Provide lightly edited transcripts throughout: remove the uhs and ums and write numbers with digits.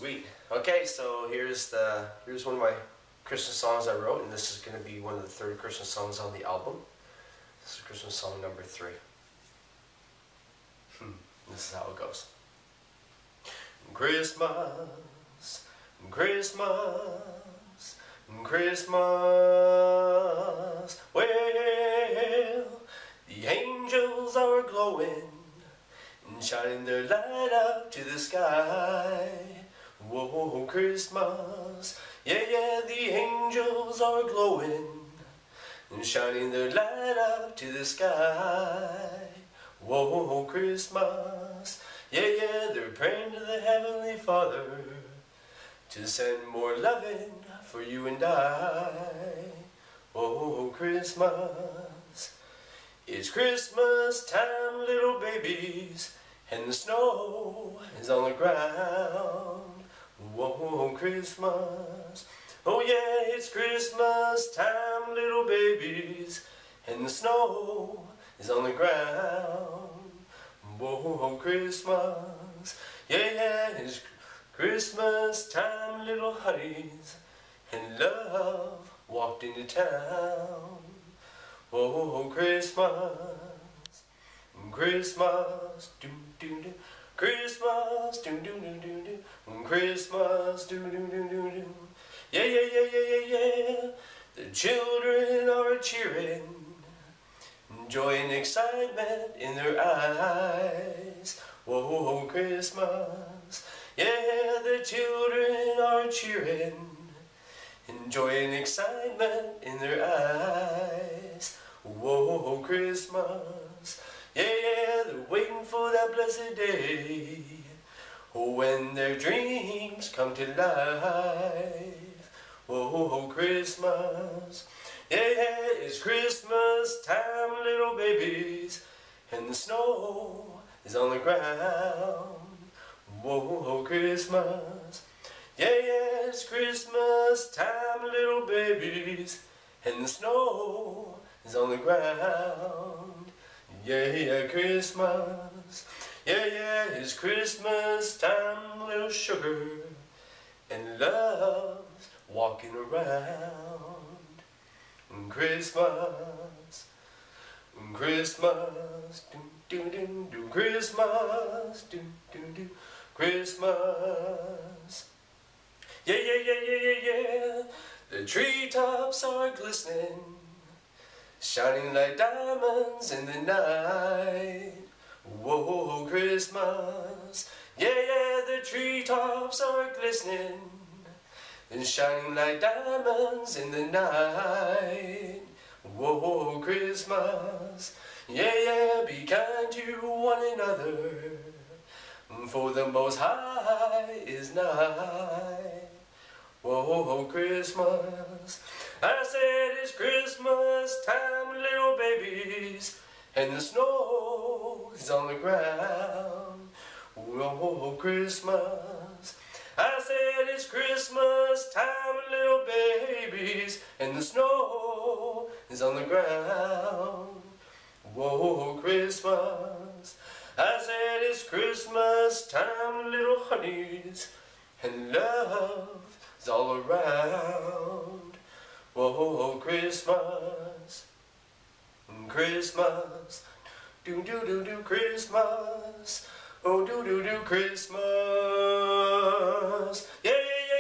Sweet. Okay, so here's one of my Christmas songs I wrote, and this is going to be one of the third Christmas songs on the album. This is Christmas song number 3. This is how it goes. Christmas, Christmas, Christmas. Well, the angels are glowing and shining their light up to the sky. Whoa, Christmas, yeah, the angels are glowing and shining their light up to the sky. Whoa, Christmas, yeah, they're praying to the Heavenly Father to send more loving for you and I. Oh, Christmas, it's Christmas time, little babies, and the snow is on the ground. Whoa, Christmas, oh yeah, it's Christmas time, little babies, and the snow is on the ground. Whoa, Christmas, yeah, it's Christmas time, little honeys, and love walked into town. Oh, Christmas, Christmas, do do do, Christmas, do do do do do, Christmas, do do do do do. Yeah. The children are cheering, joy and excitement in their eyes. Whoa, Christmas, yeah, the children are cheering, and joy and excitement in their eyes. Whoa, Christmas, yeah, they're waiting for that blessed day, when their dreams come to life. Whoa, Christmas, yeah, it's Christmas time, little babies, and the snow is on the ground. Whoa, Christmas, yeah, it's Christmas time, little babies, and the snow is on the ground. Yeah, Christmas, yeah, it's Christmas time, little sugar, and love's walking around. Christmas, Christmas, do do do, Christmas, do do do, Christmas. Yeah. The treetops are glistening, shining like diamonds in the night. Whoa, Christmas, yeah, the treetops are glistening and shining like diamonds in the night. Whoa, Christmas, yeah, be kind to one another, for the Most High is nigh. Whoa, Christmas, I said it's Christmas time, little babies, and the snow is on the ground. Whoa, Christmas, I said it's Christmas time, little babies, and the snow is on the ground. Whoa, Christmas, I said it's Christmas time, little honeys, and love is all around. Whoa, Christmas, Christmas, do do do do, Christmas, oh do do do, Christmas. Yeah.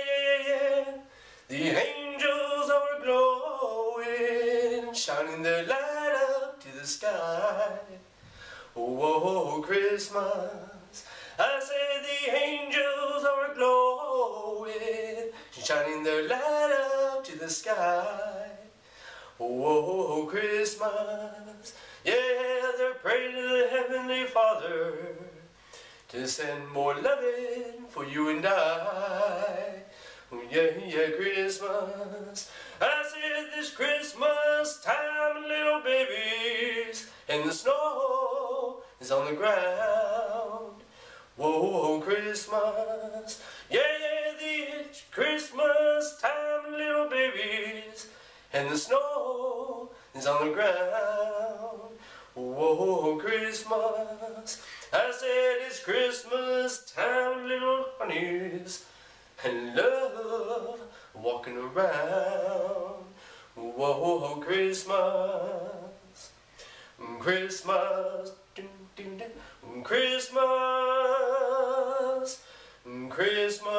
The angels are glowing, shining their light up to the sky. Whoa, Christmas, I say the angels are glowing, shining their light up to the sky. Whoa, Christmas, yeah, they're praying to the Heavenly Father to send more loving for you and I. Yeah, Christmas, I said this Christmas time, little babies, and the snow is on the ground. Whoa, Christmas, yeah, it's Christmas time, little babies, and the snow is on the ground. Whoa, Christmas, I said it's Christmas time, little honeys, and love walking around. Whoa, Christmas, Christmas, Christmas, Christmas.